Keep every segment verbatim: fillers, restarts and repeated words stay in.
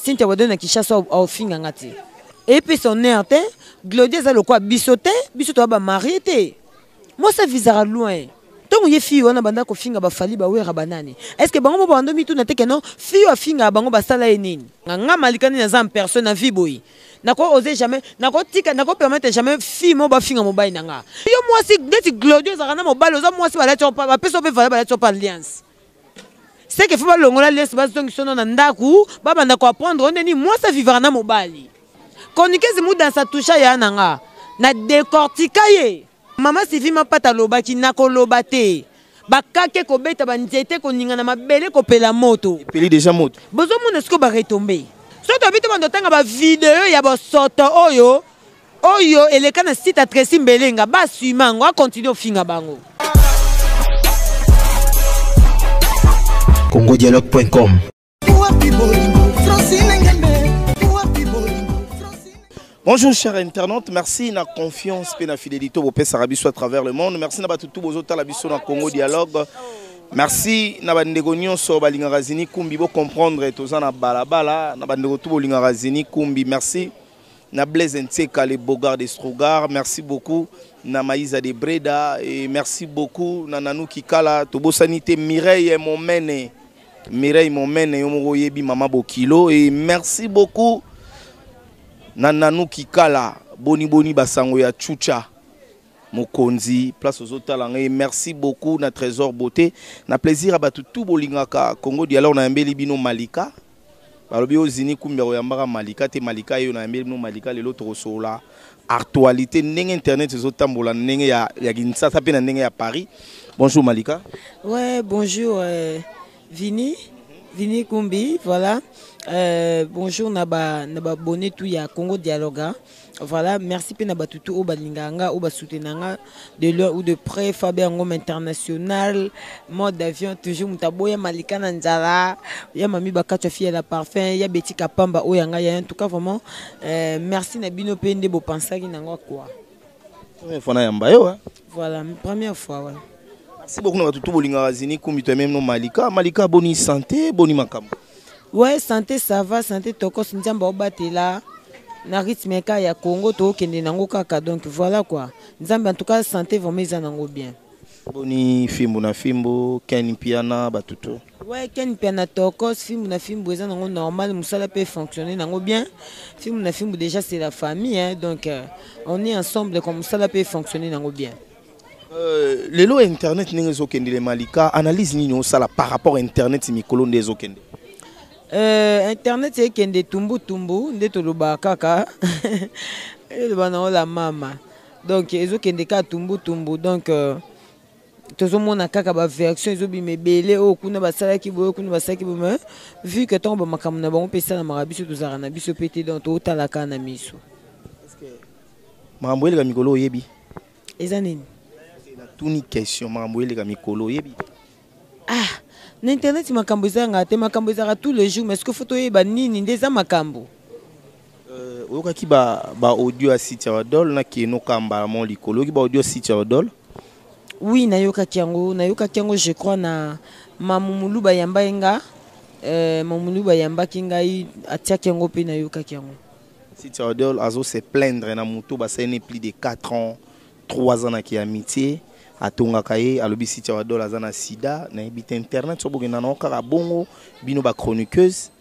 Cynthia Wadon na Kishasa au finga ngati. Et puis son nerte, Glodia za le quoi bisoté, bisoto ba marié. Moi ça visera loin. Tant que fille on a banda ko finga ba fali ba wera banani. Est-ce que bango bando mi tout na teke non fille a finga bango ba sala enini. Nga malikani na za personne na vie boy. Nako oser jamais, nako tika nako permettre jamais fille mo ba finga mo ba inanga. Yo moi si deti Glodia za kana mo ba loza moi si ba la tchopa ba peso pe fala ba la tchopa alliance. C'est que faut pas longola laisse base donc sono na ndaku ba banda ko apprendre on ni moi ça vivra na mobali. Konikezi mu dans sa toucha ya nanga na décortica ye. Maman Sylvie m'a pas taloba qui n'a kolobate. Bakake ko beta ba nzete ko ninga na mabele ko pela moto. Peli déjà moto. Bozo mu nesko ba retomber. So to bita bando tanga ba vidéo ya ba soto oyo. Oyo eleka na site Tracy Mbelenga ba suimango a continuer finga bango. congo dialogue point com. Bonjour chers internautes, merci na confiance et na fidélité au Père Arabiso à travers le monde. Merci na batutu bozota la biso na Congo Dialogue. Merci na bandeko nyonso balinga razini kumbi bo comprendre toza na balabala na bandeko tu bolinga razini kumbi. Merci na Blaise Nteka les Bogard de Strogar. Merci beaucoup na Maïza de Breda et merci beaucoup na Nanou Kikala tobo sanité Mireille Momene. Mireille Momene yomoro yebi mama Bokilo et merci beaucoup Nananou Kikala, boni boni basango ya Chucha, Mokonzi, place aux Otalanga. Merci beaucoup, na Trésor Beauté. Na plaisir à battu tout bolingaka Congo Dialogue na mbeli bino Malika. Balobi ozini kumbero yambara Malika te Malika yo na mbeli bino Malika le l'autre sola. Actualité nenge internet les otambola nenge ya ya Kinshasa pe na nenge ya Paris. Bonjour Malika. Ouais, bonjour euh, Vini. Vini Kumbi, voilà. Euh, bonjour Naba Naba bonnet tout ya Congo Dialogue. Voilà, merci pe Naba tutu o balinganga o basutenanga de loin ou de près Fabien Ngom international mode d'avion toujours mutaboya Malika Nanzala ya mami bakatwa fille la parfum ya Betty Kapamba o yanga ya en tout cas vraiment euh, merci Nabino Pende bo pensaki nanga quoi. Première fois na yamba yo. Voilà, première fois ouais. Merci beaucoup na tutu bolinga razini kumbi to même no Malika, Malika boni santé, boni makambo. Ouais, santé ça va, santé toko sinjamba obatela na rythme ka ya Congo to kende nango kaka donc voilà quoi. Nzamba en tout cas santé vraiment ils nango bien. Boni fimbo na fimbo, Ken Piana batuto. Ouais, Ken Piana toko fimbo na fimbo ils nango normal, musala peut fonctionner nango bien. Fimbo na fimbo déjà c'est la famille hein, donc euh, on est ensemble comme ça peut fonctionner nango bien. Euh, les lois internet n'engagent aucun de les Malika analyse ni ça par rapport à internet c'est mikolo des aucun. Euh, internet c'est qu'un de tumbu tumbu de toloba kaka le banao la mama donc ils ont qu'un de cas tumbu tumbu donc tout le monde a kaka ba version ils ont bien belé au kuna basala ki boyo kuna basala ki boyo vu que ton ba makamuna ba on peut ça na marabiso to zarana biso pété dans to talaka na miso. Est-ce que mamboele ka mikolo yebi ezanini tout ni question mamboele ka mikolo yebi ah n'internet makambo ezanga te makambo ezaka tous les jours mais est-ce que photo yeba nini ndeza makambo euh okaki ba ba audio a site Adol na ki no kamba mon likolo ki ba audio site Adol oui nayoka kiango nayoka kiango je crois na mamumulu ba yamba enga euh mamumulu ba yamba kingai atia kiango pe nayoka kiango site Adol azo se plaindre na moto ba ça n'est plus de quatre ans trois ans na ki amitié atonga kaye alobi site Adol azana sida na bit internet so bogena na okara bongo bino ba chroniqueuse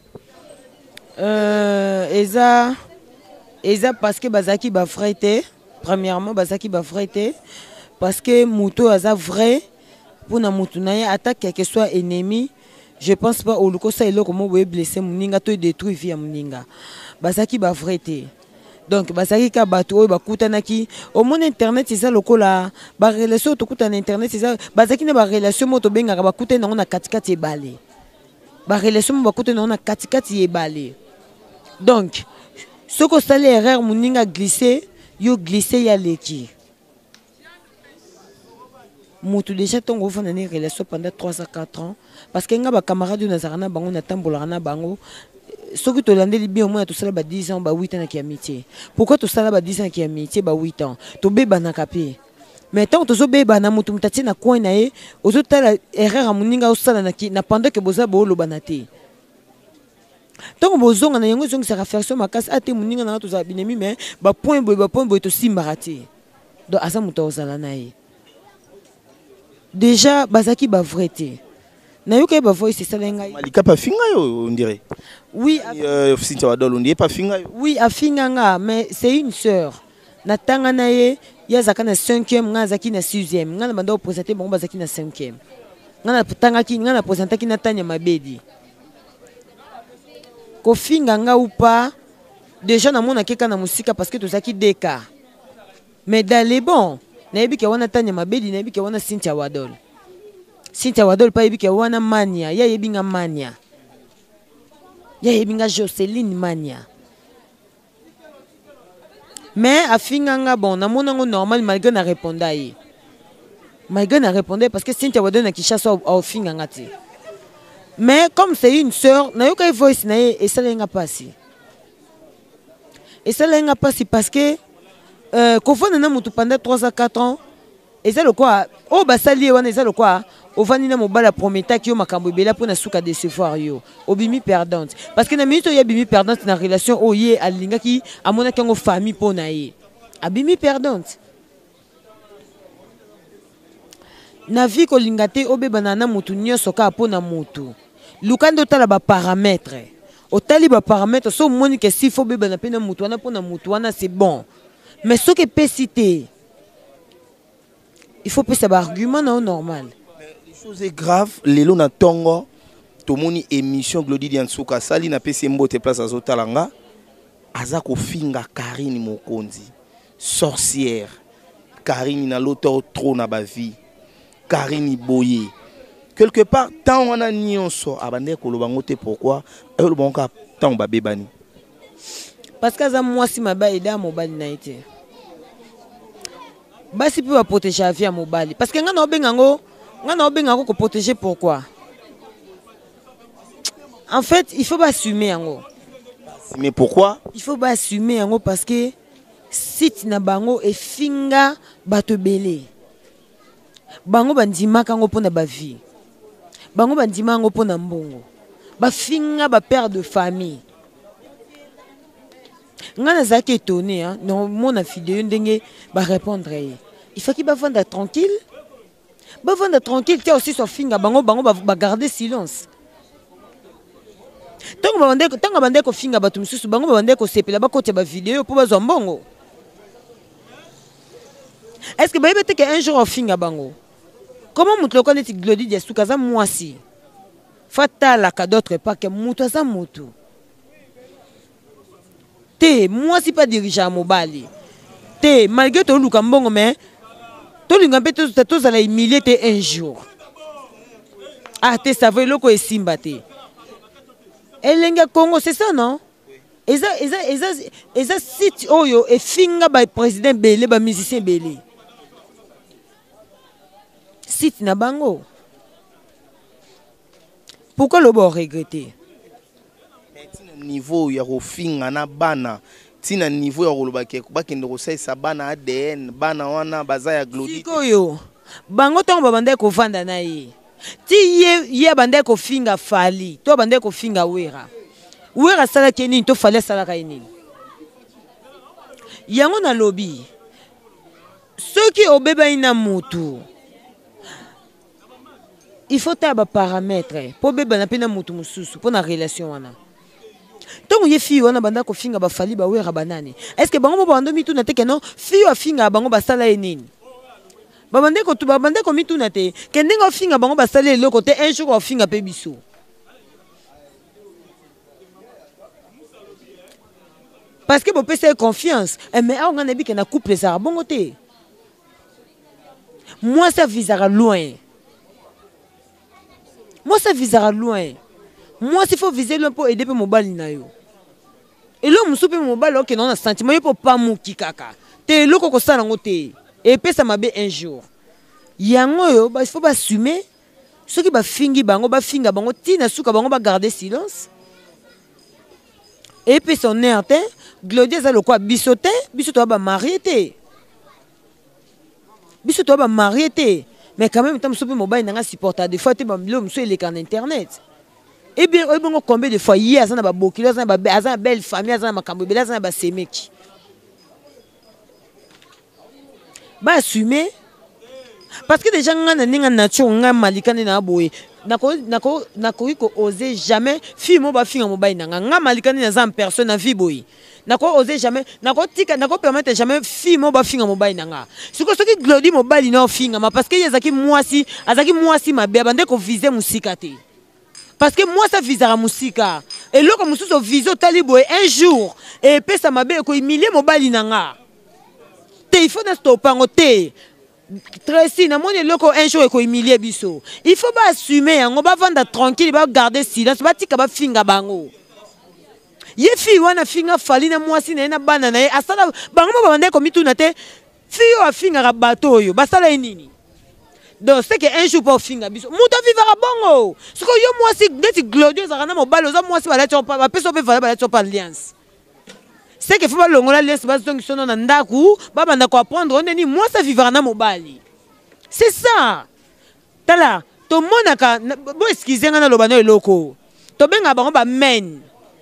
euh eza eza parce que bazaki ba frère premièrement bazaki ba frère parce que moto aza vrai pour na moto na ya attaque quel que soit ennemi je pense pas au luko ça eloko mo boye blesser muninga to détruire vie ya muninga bazaki ba vrai donc bazaki ka bato oyo bakutanaki au monde internet c'est ça lokola ba relation to kutana internet c'est ça bazaki na ba relation moto bengaka bakutana na katikati ebale ba relation mo bakutana na katikati ebale donc ce que ça l'erreur muninga glisser yo glisser ya leki mutu déjà tongo fana ne relation pendant trois à quatre ans parce que nga ba camarade na zarana bango na tambola na bango ce que tu as dit bien au moins tout ça ba dix ans ba huit ans qui amitié pourquoi tout ça ba dix ans qui amitié ba huit ans to beba na kapé mais tant to zo beba na mutu mutati na coin na ye ozo tala erreur muninga osala na ki na pendant que boza bo lo banate Tant que bozonga na yango zonga sa réflexion makasi ate muninga na to za binemi mais ba point boy ba point boy to simbarati. Donc asa muto ozala na ye. Déjà bazaki ba vrai te. Na yoka ba voice c'est ça lenga. Malika pa finga yo on dirait. Oui, euh Cynthia Wadol on dirait pas finga yo. Oui, a finganga mais c'est une sœur. Na tanga na ye ya zaka na cinquième nga zaki na sixième nga na banda présenter bon bazaki na cinquième. Nga na tanga ki nga na présenter ki na tanya mabedi. Ko finganga ou pas déjà na mona keka na musika parce que tozaki deka. Mais dans les bons, na yebi ke wana tanya mabedi na yebi ke wana Cynthia Wadol. Cynthia Wadol pa yebi ke wana mania, ya yebi nga mania. Ya yebi nga Joseline mania. Mais a finganga bon, na mona ngo normal malgré na répondre yi. Malgré na répondre parce que Cynthia Wadol na kishasa au finganga ti. Mais comme c'est une sœur, na yoka voice na ye et ça lenga passi. Et ça lenga passi parce que euh kofona na mutu pendant trois à quatre ans et ça le quoi oh basali wana ça le quoi ovani na mobala prometa ki yo makambo bela pour na suka décevoir yo obimi perdante parce que na minute ya bimi perdante na relation oye alinga ki amona kango famille po na ye abimi perdante na vie ko lingate obeba na mutu nyoso ka po na mutu lukando tala ba paramètres otali ba paramètres so moni que si faut beba na pena mutu wana po na mutu wana c'est bon mais ce que peut citer il faut pas savoir argument non normal. Les choses est grave lelo na tongo to moni émission Glody Diansuka sali na pesi mbote place azotalanga aza ko finga Karine Mokonzi sorcière Karine na l'auteur trop na ba vie Karine Boye quelque part tant on a nyonso abande ko lobango te pourquoi e lobango tant ba bebani parce que za moi si maba eda mobali na été basi peut protéger la vie à mobali parce que ngana obengango ngana obengango ko protéger pourquoi en fait il faut pas assumer yango mais pourquoi il faut pas assumer yango parce que site na bango e finga bato belé bango bandima kango pona ba vie bango bandima ngo pona mbongo ba finga ba père de famille. Ngana zaki étonné hein non mon vidéo ndenge ba répondre il faut qu'il va vendre tranquille ba vendre tranquille tu aussi so finga bango bango ba garder silence tant ba bande tant ba bande ko finga ba tumsusu bango ba bande ko sepela ba kote ba vidéo pour ba zombongo est-ce que ba yebete que un jour finga bango comment mutu ko neti Glody Diansuka za mwasi fatala ka d'autre pas que mutu za mutu te moi si pas dirigeant mobali te malgré tout le cambongo mais tout le ngambé tout tout ça la humilier te un jour ah te savez loko esimba te elenga Congo c'est ça non eza eza eza eza site oyo e finga ba président belé ba musicien belé site na bango pourquoi le bon regretter niveau ya rofinga na bana tina niveau ya rolobake bakende ko saisa bana A D N bana wana baza ya Glody koyo bango tongo babande ko vanda na ye ti ye ye bande ko finga fali to bande ko finga wera wera sala keni to fali sala kaini yango na lobby ceux qui obeba ina mutu il faut ta ba paramètres pour beba na pena mutu mususu pour na relation wana. Tant que fille wana banda ko finga ba fali ba wera banani est-ce que bango bando mitu na teke non fille a finga bango ba sala enini ba bande ko tu ba bande ko mitu na te kendenga finga bango ba sala le côté un jour ko finga pe biso parce que bo pesa confiance mais on a bi que na couple ça bongo te moi ça visera loin moi ça visera loin. Moi, s'il faut viser l'un pour aider mon mobile na yo. Et là, je suis mobile ok non sentiment il faut pas mouki kaka. Te lo ko sala ngote. Et puis ça m'a bé un jour. Yango yo, il faut pas assumer. Ceux qui ba fingi bango ba finga bango tina suka bango ba garder silence. Et puis son air te Glody ça le quoi bisoté, bisoto ba marié te. Bisoto ba marié te. Mais quand même tant soupe mobile n'a supporter des fois te ba mlo mso il est en internet. Et bien, combien de fois, hier, il y a une belle famille, il y a une semeki. Bah, assumer. Parce que déjà, on a une nature, on a malikane na boye. Nako nako nako ko oser jamais fille mo ba fille mo ba inanga. On a malikane na zam personne na vie boye. Nako oser jamais, nako tika nako permettre jamais fille mo ba fille mo ba inanga. Siko soki glodi mo ba lina finga ma parce que yazaki mwasi, azaki mwasi mabe bande ko viser musika te. Parce que moi ça visera musika. Et loko mususo viso tali boye un jour et pe ça mabe ko humilier mo ba linanga. Te il faut na stopper ngote. Tracy, un jour il humilié biso. Il faut pas assumer, on va vendre tranquille, il va garder silence, va tika ba finga bango. Ye fi wana finga fali na mwasi na na banana e asala bango ba bande ko mituna te fi o finga ra bato yo basala nini. Donc c'est que un jour pas finga biso. Muta vivra bongo. Ce que yo mwasi ndeti glorieux za kana mo balo za mwasi bala tsopa ba peso pe bala tsopa alliance. C'est que faut pas longola laisse bas donc son na ndaku baba ndako apprendre on ni moi ça vivra na mobali. C'est ça. Tala to monaka bo excusez nga na lobano eloko. To benga bango ba men.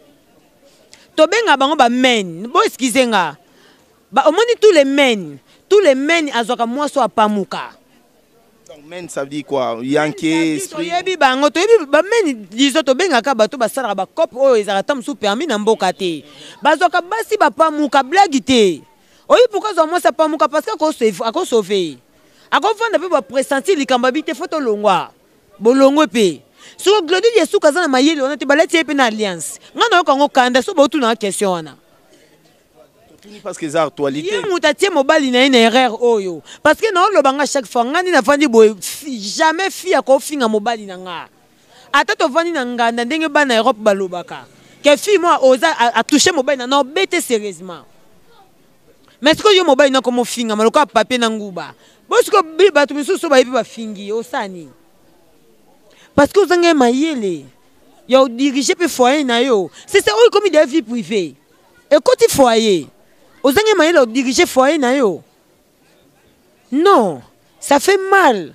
To benga bango ba men. Bo excusez nga. Ba omoni tous les men, tous les men azoka moi so apamuka. Donc men ça veut dire quoi? Yanké esprit. Yebi bango to yebi ba men diso to benga ka bato ba sala ba cop o ezaka tam sous permis na mboka te. Bazoka basi ba pamuka blague te. Oyi pourquoi zo moi ça pamuka parce que ko sauver, ko sauver. Ako vanda pe ba pressentir likamba bi te photo longwa. Bolongo pe. So glodi Yesu kazana mayele on te balati pe na alliance. Ngana ko ngo kanda so ba tu na question wana. Parce que c'est actualité. Il y a mobile une erreur oyo parce que non le banga chaque fois ngani na vandi boy jamais fi a ko finga mobile na nga ata to vandi na nganda ndenge ba na Europe balobaka que fi moi oza a toucher mobile na non bête sérieusement mais ce que yo mobile na comme finga maloko papier na nguba parce que bi ba tu misusu ba ba fingi osani parce que ozanga mayele yo diriger pe foyer na yo c'est ça oyo comme des vie privée et côté foyer aux gens qui diriger foyer na yo. Non, ça fait mal.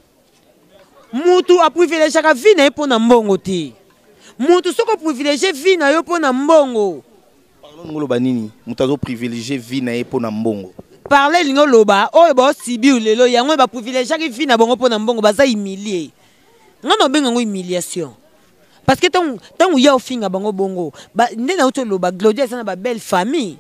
Moutou a privilégié la vie na yo pour na mbongo te. Moutou soko privilégié vie na yo pour na mbongo. Parlons ngolo banini, mutazo privilégié vie na yo pour na mbongo. Parler lingo loba, oh ba sibi lelo yango ba privilégié vie na bongo pour na mbongo baza humilier. Ngano benga ngo humiliation. Parce que tant tant ya ofinga bango bongo, ba ndena uto loba Claudia sana ba belle famille.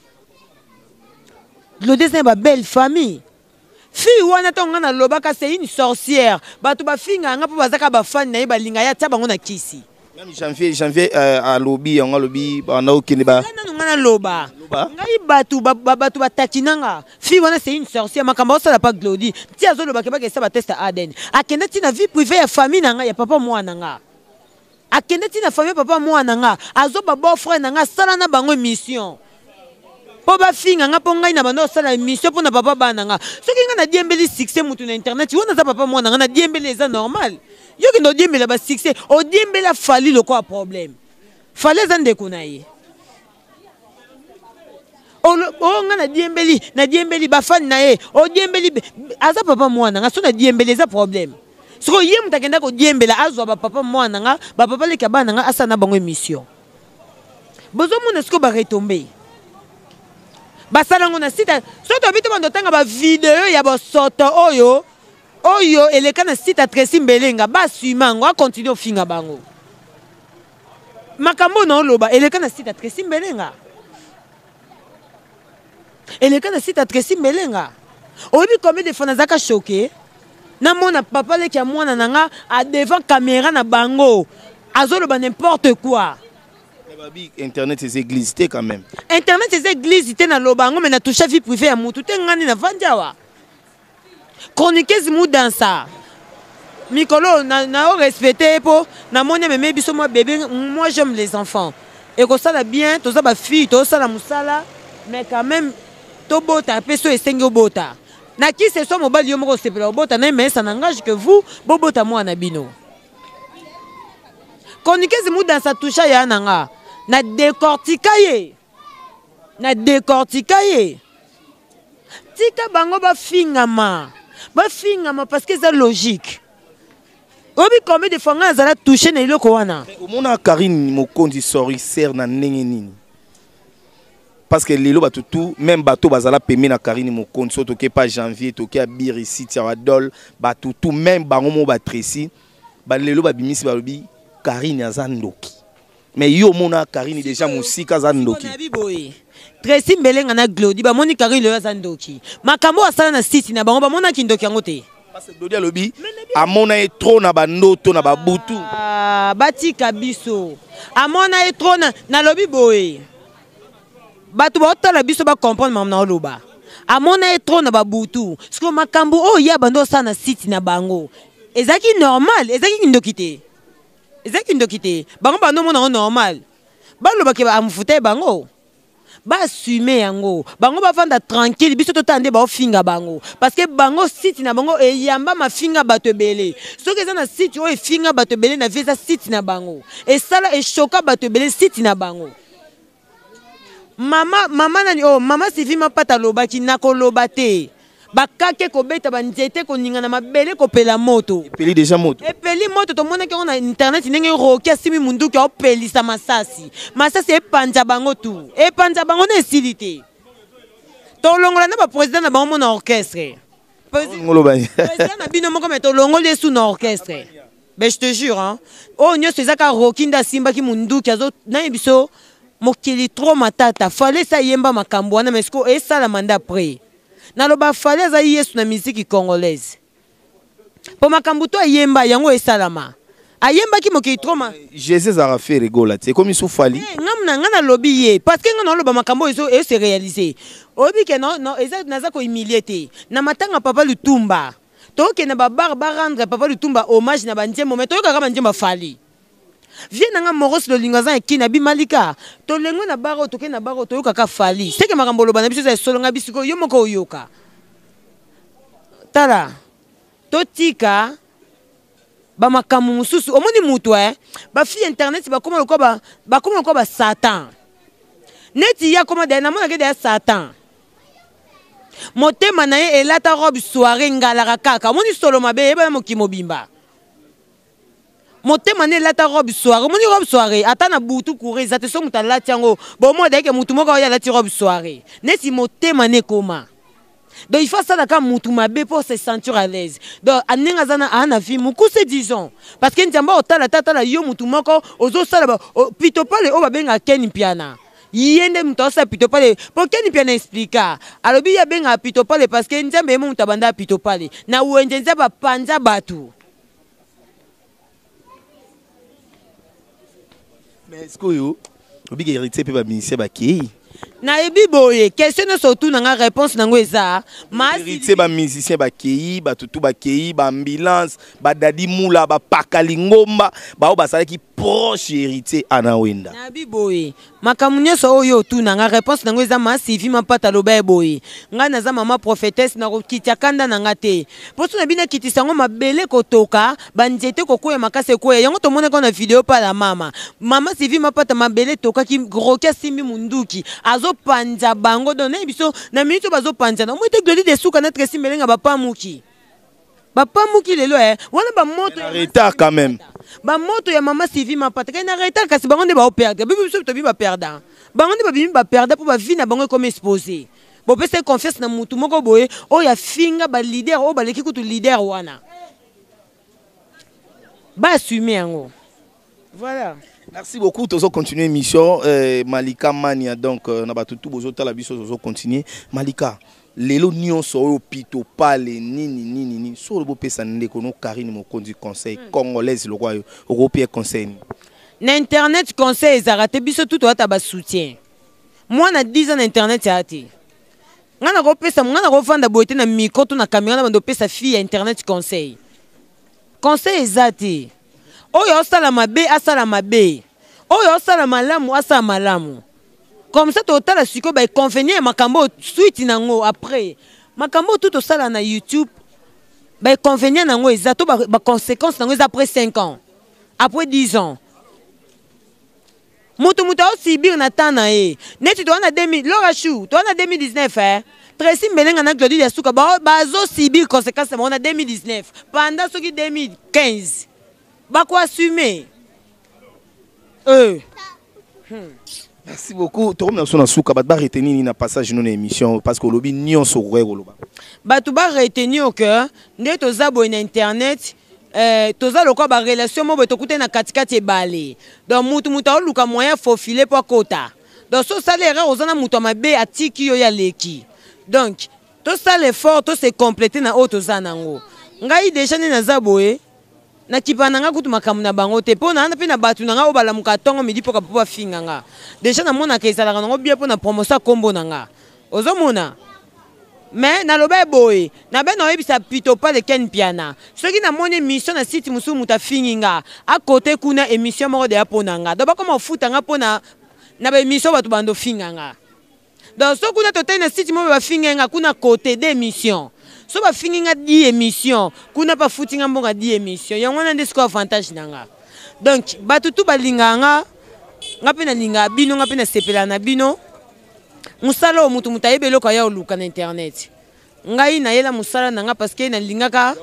Claudia c'est une belle famille. Fille wana tonga na lobaka c'est une sorcière. Bato ba finga nga po bazaka ba fan na ba linga ya tia bango na kisi. Même janvier janvier à lobby on lobby bana okende ba. Nga nga na loba. Ngai bato ba bato ba takinanga. Fille wana c'est une sorcière makamba ça la pas Claudie. Tia zo lobaka ba ke ça ba test A D N. Akenda tina vie privée ya famille nanga ya papa mwana nga. Akenda tina famille papa mwana nga. Azo ba beau frère nanga sala na bango mission. Po ba finga nga po ngai na bando sala mission po na papa bana nga soki nga na diembeli succès mutu na internet wona za papa mwana nga na diembeli eza normal yo ki no diembela ba succès o diembela fali le quoi problème fali za ndeko na ye o o nga na diembeli na diembeli ba fan na ye o diembeli aza papa mwana nga so na diembeli eza problème soko ye mutakenda ko diembela azwa ba papa mwana nga ba papa le kabana nga asa na bango émission bozo mona siko ba retomber basalango na site soto bito bando tanga ba vidéo ya ba soto oyo oyo eleka na site Tracy Mbelenga ba suimango a continue finga bango makambo na loba eleka na site Tracy Mbelenga eleka na site Tracy Mbelenga obi combien de fois nazaka choqué na mona papa le ki a mwana nanga a devant caméra na bango azolo ba n'importe quoi. Internet c'est église quand même. Internet c'est église na lobango mais na toucha vie privée ya mutu te ngani na vandiawa. Chroniqueuse mu dans ça. Mikolo na na respecter po na moni meme biso moi bébé moi j'aime les enfants. Et que ça la bien, to ça ba fille, to ça la musala mais quand même to bota peso esengo bota. Na ki c'est so mobile yo moko sepela bota na mais ça n'engage que vous bobota moi na bino. Chroniqueuse mu dans ça toucha ya nanga. Na décortiquer na décortiquer tika bango ba fingama ba fingama parce que c'est logique obi combien de fois nga zala touché na iloko wana omona Karine Mokonzi sori ser na ndenge nini parce que lelo bato tout même bato bazala pemé na Karine Mokonzi so toke pas janvier toke a biri site ya dol bato tout même bango mo ba Tracy ba lelo ba bimisi ba lobi Karine azandoki mais yo mona Karine déjà musika azandoki Tracy Mbelenga na Glody ba moni Karine le azandoki makambo asala na site na bango ba mona kindoki yango te parce que Glody alobi amona e trop na ba ndoto na ba butu ah batika biso amona e trop na na lobi boye batu ba otala biso ba comprendre mamna oloba amona e trop na ba butu siko makambo o ya bando sana na site na bango ezaki normal ezaki kindoki te ezaki kindoki te bango bando mona normal baloba ke ba amfute bango ba assumer yango bango ba vanda tranquille biso totande ba ofinga bango parce que bango site na bango e yamba mafinga bato belé soki eza na site o e finga bato belé na visa site na bango e sala e choka bato belé site na bango mama mama nani oh mama Sylvie Mapata lobaki na ko lobate bakake ko beta ba nzete ko ninga na mabele ko pela moto epeli déjà moto epeli moto to mona ke na internet ndenge roki asimi mundu ke opelisa masasi masasi e panja bango tu e panja bango na esilité to longola na ba président na bango na orchestre président na bino moko meto longola sous na orchestre mais je te jure hein oh nyo sezaka roki nda simba ki mundu ke azo na biso mokili trop matata fallait ça yemba makambo wana mais ko e sala manda après na loba fallait ça yesu na musique congolaise po makambo to yemba yango e salama ayemba ki mokili trop ma Jésus a fait rigola c'est comme sou fali ngamna ngana lobi ye parce que ngana loba makambo eso e se réaliser obi ke non non eza naza ko humilier na matanga papa Lutumba to ke na ba bar ba rendre papa Lutumba hommage na banjembo mais to ka ba njemba fali viens nga moros le lingazan ekina bi malika to lengo na baro to ke na baro to yoka ka fali c'est que makambo loba na biso za solonga bisiko yo moko yoka tala to tika ba makamu mususu omoni mutu eh ba fi internet ba koma ko ba ba koma ko ba satan neti ya koma de na mona ke de satan motema na ye elata robe soirée ngala kaka omoni solo mabe ba mokimo bimba motema ne lata robe soirée moni robe soirée ata na butu courir za te so muta lati yango bo mo de ke mutu moko ya lati robe soirée neti motema ne koma donc il faut ça ka mutu mabe pour se sentir à l'aise donc aninga zana ana vie mukuse disons parce que njamba otala tata la yo mutu moko ozo sala ba pito pale o ba benga Ken Piana yende mutu osa pito pale pour Ken Piana explica alobi ya benga pito pale parce que njamba mo mutu banda pito pale na wenje nzaba panja batu. Mais est-ce que vous avez hérité de la ministère Baki? Na ebi boye question surtout na nga réponse nango eza ma hérité ba musicien Baki ba tutu Baki ba ambulance ba dadi mula ba pakalingomba ba o basala ki proche hérité anawenda na ebi boye makamunye so oyo tu na nga réponse nango eza ma Sylvie Mapata loba boye nga naza mama prophétesse na kitia kanda na nga te poto na bina kitisa ngo mabele kotoka banjete kokoya makase koya yango to mona ko na vidéo pa la mama mama Sylvie Mapata mabele toka ki grokia simbi munduki azo panja bango donné biso na minute bazo panja na mwite Glody de suka na Tracy Mbelenga ba pamuki ba pamuki lelo eh wana ba moto ya retard quand même ba moto ya mama Sylvie Mapata ka na retard kasi bango nde ba perdre bibi biso to bi ba perdre bango nde ba bimi ba perdre pour ba vie na bango comme exposé bo pese confiance na mutu moko boye o ya finga ba leader o ba leki kutu leader wana ba assumer yango voilà. Merci beaucoup. Nous allons continuer l'émission. Euh, Malika Mania, donc, nous avons tout besoin de la continuer. Malika, les lois sont au pito, pas les ni ni ni ni ni. Sur le beau pays, ça n'est que nous, Karine Mokonzi conseil congolais, le roi européen conseil. N'internet conseil, ils arrêtent biso tout à ta soutien. Moi, na dix ans d'internet, c'est arrêté. Ngana ko pesa, ngana ko vanda boité na micro, tout na caméra, na bando pesa fille internet conseil. Conseil exact. Oyo osala mabe asala mabe oyo osala malamu asala malamu comme ça totala siko ba convenir makambo suite nango après makambo tout osala na YouTube ba convenir nango ezato ba, ba conséquences nango après cinq ans après dix ans moto moto osibir na tana e neti to na deux mille Laura Chou to na deux mille dix-neuf hein Tracy Mbelenga na Glody de suka ba bazo sibir conséquences na deux mille dix-neuf pendant ce qui deux mille quinze bako assumer euh hmm. Merci beaucoup. Tu as son souka ba retenir na passage dans l'émission parce que lobi nion so rego loba. Ba tu ba retenir que ndé toza bo na internet euh toza lokwa ba relation mo beto kute na katikati ebale. Donc mutu mutu o luka moyen faufiler pour kota. Donc so salaire ozana mutu mabe atiki yo ya leki. Donc to ça l'effort to se compléter na auto zanango. Ngai déjà na zaboé na kipananga kutu makamu na bango te po na pe na batu nanga obala mukatongo midi poka popa finganga déjà na mona ke ezalaka nango bien po na promotion kombo nanga ozomona mais na loba boy na be na yebisa pito pas de ken piana soki na moni mission na site musu muta finginga à côté kuna émission moko de aponanga donc comme ofutanga pona na ba émission batu bando finganga donc so kuna totai na site mo ba finginga kuna côté d'émission. So ba finginga dix émissions, kuna pa footinga mbonga dix émissions. Yango na ndesko avantage nanga. Donc batutu balinganga ngape na linga bino ngape na sepela na bino. Musala o mutu mutayebe loko ya oluka na internet. Ngai na yela musala nanga parce que na lingaka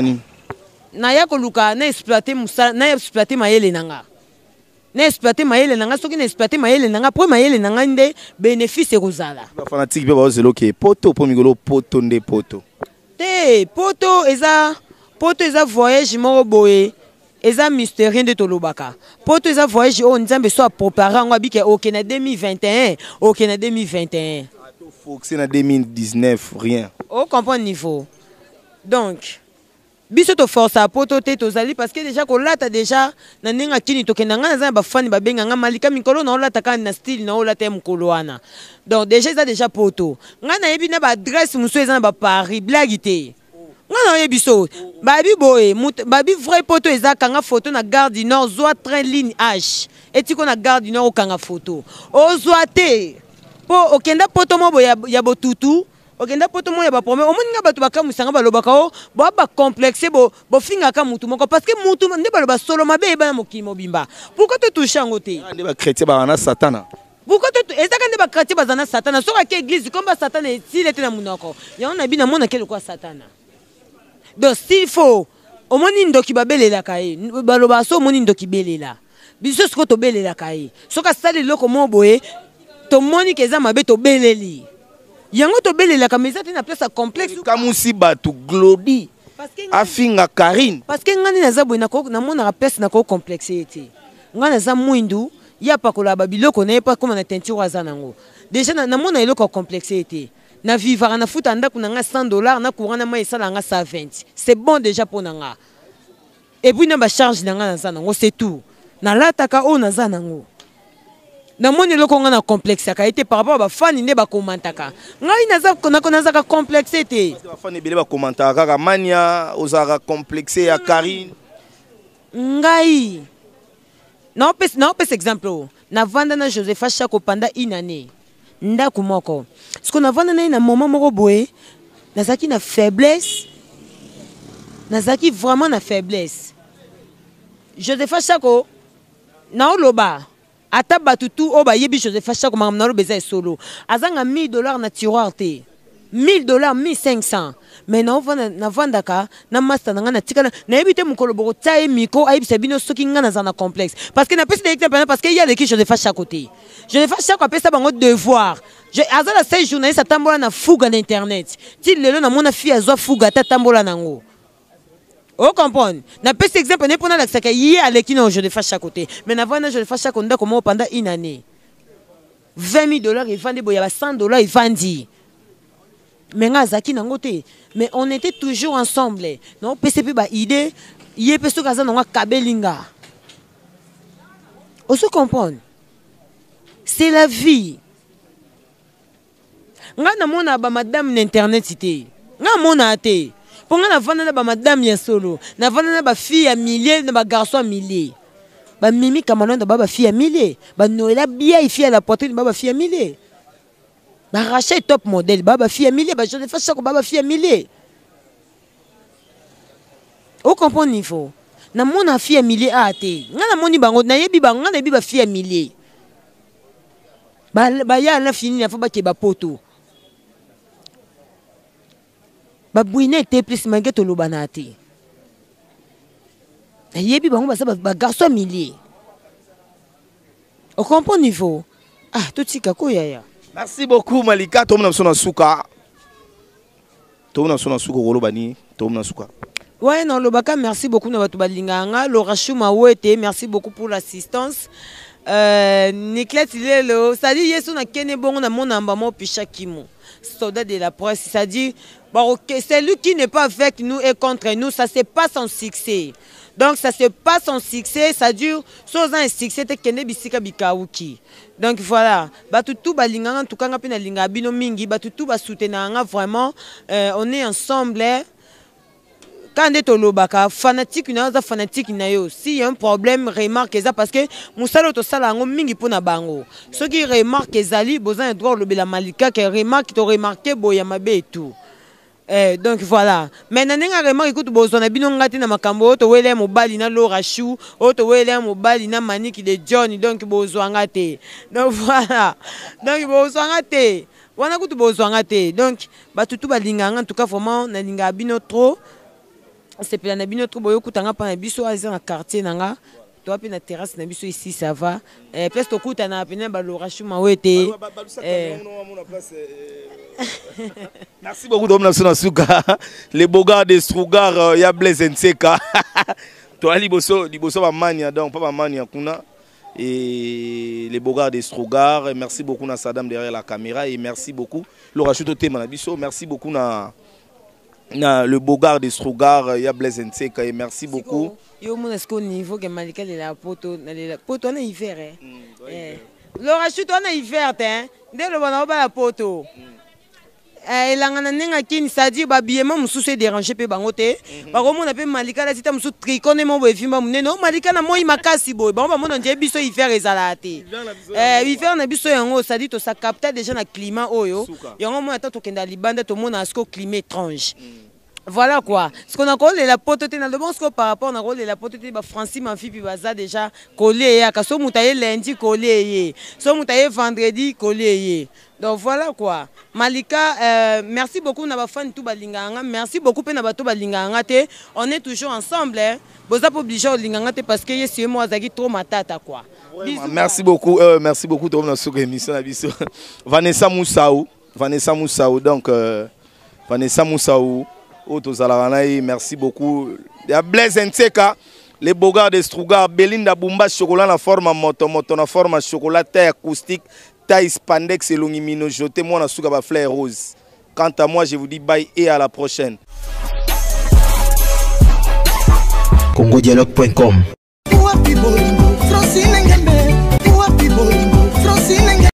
na ya koluka na exploiter musala na exploiter mayele nanga. Na exploiter mayele nanga soki na exploiter mayele nanga po mayele nanga nde bénéfice kozala. Ba fanatique be ba ozelo ke poto po migolo poto nde poto. Te poto eza poto eza voyage moko boye eza mystère de tolobaka poto eza voyage o nzambe so préparer ngo bike OK na deux mille vingt et un OK na deux mille vingt et un to foxer na deux mille dix-neuf rien au comprendre niveau donc biso to force a poto te tozali parce que déjà ko lata déjà na ninga kini to kenanga na ba fani ba benga nga malika mikolo na lata kan na style na lata mkolo wana donc déjà ça déjà poto nga na yebi na ba adresse muso eza na ba Paris blague te nga na yebi so babi boy babi vrai poto eza kanga photo na gare du Nord zwa train ligne H etiko na gare du Nord kanga photo o zwa te po okenda poto mo ya ya botutu. Okenda poto mo ya ba promesse omoninga batu bakamusanga balobaka o bo ba complexer bo bo finga ka mutu moko parce que mutu nde baloba solo mabe eba na mokili mobimba pourquoi te toucher ngote nde ba chrétien ba na satana pourquoi te ezaka nde ba chrétien bazana satana soka ke église comme ba satana s'il était na munoko ya on a bina mona ke quoi satana donc s'il faut omoni ndoki babelela kae baloba so omoni ndoki belela biso siko to belela kae soka sali loko mo boye to moni ke za mabe to beleli yango to belela kameza te na place complexe kamusi batu glodi afinga Karine parce que ngani naza boy na ko na mona place na ko complexe ete ngani naza mwindu ya pakola babiloko na pas comme na teinture azanango déjà na mona eloko complexe ete na vivre na futa ndako na nga cent dollars na courant na mai sala nga cent vingt c'est bon déjà pour nga et puis na ba charge na nga nazanango c'est tout na lataka o nazanango na moni loko nga na complexe ka été par rapport ba fan ne ba commentaka ngai naza na konaza ka complexe te ba fan ebele ba commentaka ka mania ozaka complexe ya Karine ngai na opes na opes exemple na vanda na Josepha Chako pendant une année ndako moko ce qu'on a vanda na na moment moko boye nazaki na faiblesse nazaki vraiment na faiblesse Josepha Chako na oloba ata batutu o ba yebi Josepha Chako mam na lo beza solo azanga mille dollars na tiroir te mille dollars mille cinq cents mais na vanda na vandaka na master na na tikala na yebi te mukolo boko tae miko ayi sabino soki nga na zana complexe parce que na pesi exemple parce que il y a l'équipe Josepha Chako te Josepha Chako apesa bango devoir je azala ces journalistes atambola na fuga na internet ti lelo na mona fille azwa fuga ta tambola nango. Vous comprenez? Na petit exemple, n'est pas dans la hier à l'équipe je le fais chaque côté. Mais avant je le fais chaque côté comme pendant une année. vingt mille dollars il vendait, il y avait cent dollars il vendit. Mais ngazaki nangote. Mais on était toujours ensemble. Non, P C P ba idée, yé peso kaza nonga kabelinga. Vous comprenez? C'est la vie. Nga na mona ba madame n'internet cité. Nga mona te. Pour nga na vanda na ba madame ya solo, na vanda na ba fille ya milliers, na ba garçon milliers. Ba mimi kamano na ba ba fille ya milliers, ba Noëlla bien fille à la poitrine ba ba fille ya milliers. Ba Rachel top modèle ba ba fille ya milliers, ba Josepha Chako ba ba fille ya milliers. Au comprendre niveau. Na mona fille ya milliers a te. Nga na moni bango na yebi bango na yebi ba fille ya milliers. Ba ba ya na fini na fa ba ke ba poto. Ba bouine te plus malgré to lobanate. yebi bango basa ba garçon millier. Au comprend niveau. Ah, tout tika ko yaya. Merci beaucoup Malika, to mona sona suka. To mona sona suka rolo bani, to mona suka. Ouais, non, Lobaka, merci beaucoup na batu balinganga. Laura Chouma Wete, merci beaucoup pour l'assistance. Euh, Nicolas Tilelo, ça dit yeso na kene bongo na mon ambamo pichakimo. Soldat de la presse, ça dit bon, okay, celui qui n'est pas avec nous et contre nous, ça c'est pas son succès. Donc ça c'est pas son succès, ça dure sans un succès te kende bisika bikauki. Donc voilà, batutu balinganga en tout cas ngapina linga bino mingi, batutu ba soutenanga vraiment, euh, on est ensemble. Quand on est au Lobaka, fanatique, il y a des fanatiques. S'il y a un problème, remarque ça parce que Moussalo to sala ngo mingi pona bango. Ceux qui remarquent Zali, besoin de droit le bela Malika qui remarque, qui remarqué Boyamabe et tout. Eh, donc voilà. Maintenant, on a remarqué que besoin de bino ngati na makambo, to wele mobali na Laura Chou, to wele mobali na Maniki de Johnny, donc besoin ngate. Donc voilà. Donc besoin ngate. Wana kutu besoin ngate. Donc batutu balinga en tout cas vraiment na linga bino trop. C'est pour la bino trop boyo kutanga pa na biso aza na quartier nanga to api na terrasse na biso ici ça va eh place to kuta na pena ba Laura Chouma Wete eh merci beaucoup d'homme na suka les beaux gars de Strugar ya Blaise Nseka to ali boso liboso ba mania donc pas ba mania kuna et les beaux gars de Strugar merci beaucoup na Sadam derrière la caméra et merci beaucoup Laura Chouma Tema na biso merci beaucoup na Na, le Bogard de Strugar, il y a Blaise Nseka et merci beaucoup. Yo mon est-ce qu'au niveau que Malika de la poto, la poto on est hiver hein. Laura Chute on est hiver hein. Dès le bon on va la poto. Eh langana nenga kin ça dit ba biema mususu déranger pe bangote. Ba ko mon appelle Malika la tita musu tricot ne mo befimba muneno Malika na moi makasi boy. Ba ba mon on dit biso hiver ezalate. Eh hiver na biso yango ça dit to ça capte déjà na climat oyo. Yango mo ata to kenda libanda to mona asko climat étrange. Voilà quoi. Ce qu'on a collé la pote dans le bon score par rapport à collé la pote bah Francis ma fille puis baza déjà collé ya kaso mutaye lundi collé ye. So mutaye vendredi collé ye. Donc voilà quoi. Malika euh, merci beaucoup na ba fan tout balinganga. Merci beaucoup pe na ba tout balinganga te. On est toujours ensemble hein. Boza pas obligé au linganga te parce que yesi moi zaki trop matata quoi. Bisous, merci beaucoup euh, merci beaucoup to na sur émission na biso. Vanessa Moussaou, Vanessa Moussaou donc euh, Vanessa Moussaou merci beaucoup. Il y a Blaise Nseka, les beaux gars de Strugar, Belinda Bumba, chocolat en forme moto, moto en forme chocolat, taille acoustique, taille spandex et longimino, jeté moi na souka ba fleur rose. Quant à moi, je vous dis bye et à la prochaine. congo dialogue point com